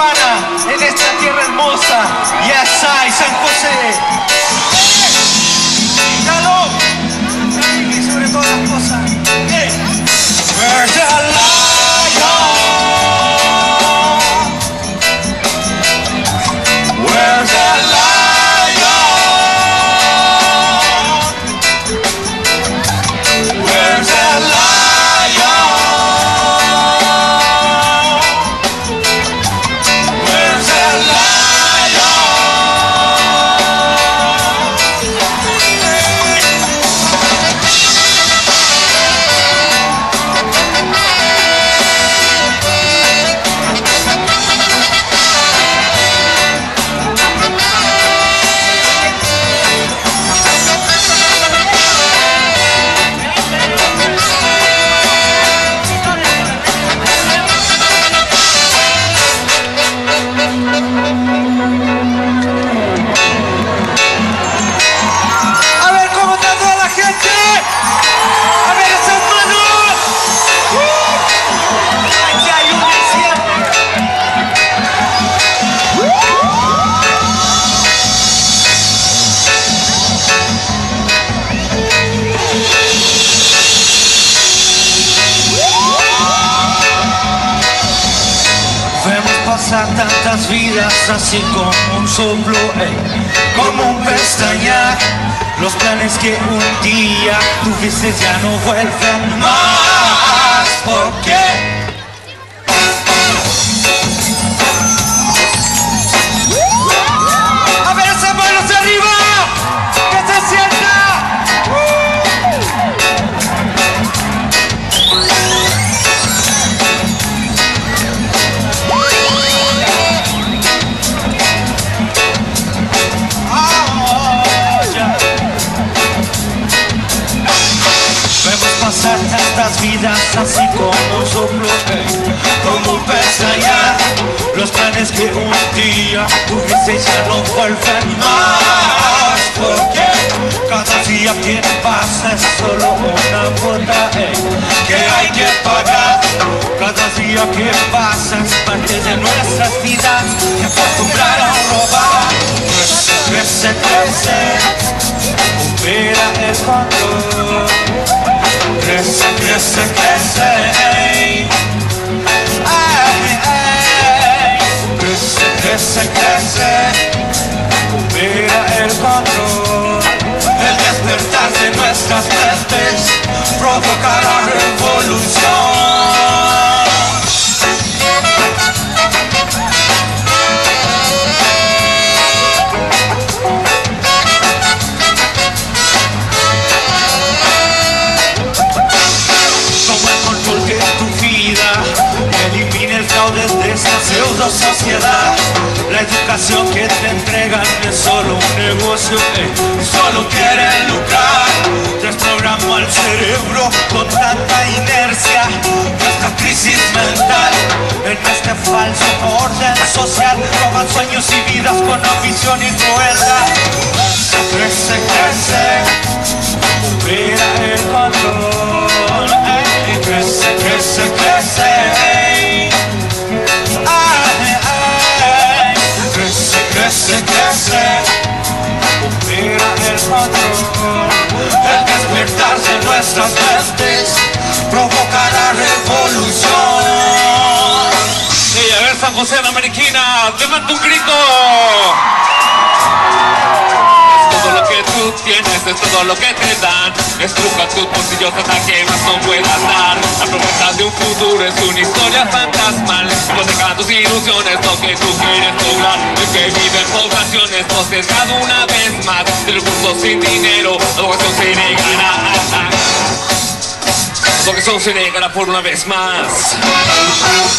Tijuana, en esta tierra hermosa. Yes, I, San José. ¡Dalo! Y sobre todas las cosas. Where's the lion? Where's the lion? Where's the lion? Where's the lion? Pasar tantas vidas así como un soplo, como un pestañear. Los planes que un día tuviste ya no vuelven más. ¿Por qué? A ver esas manos arriba, que se sienta. Pasar tantas vidas así como un soplo, como un pestañear. Los planes que un día tuviste ya no vuelven más. Porque cada día que pasa es solo una cuota que hay que pagar. Cada día que pasa es parte de nuestras vidas que acostumbraron a robar. Crece, crece, recupera el control. Crece, crece, crece, ay, ay. Crece, crece, crece, recupera el control. El despertar de nuestras mentes provocará revolución. Desde esta pseudo sociedad, la educación que te entregan es solo un negocio, solo quieren lucrar. Desprogramo al cerebro con tanta inercia, nuestra crisis mental. En este falso orden social roban sueños y vidas con ambición y crueldad. Crece, crece, recupera el control. Crece, crece, crece. Crece, crece, recupera el control. El despertar de nuestras mentes provocará revolución. Sí, a ver, San José de la Mariquina, levanta un grito. Todo lo que tú tienes es todo lo que te dan. Estruja tus bolsillos hasta que más no puedas dar. La promesa de un futuro es una historia fantasmal. Hipotecan tus ilusiones, lo que tú quieres lograr. El que vive en poblaciones postergado una vez más. Del curso sin dinero, la educación se negará. La educación se negará por una vez más.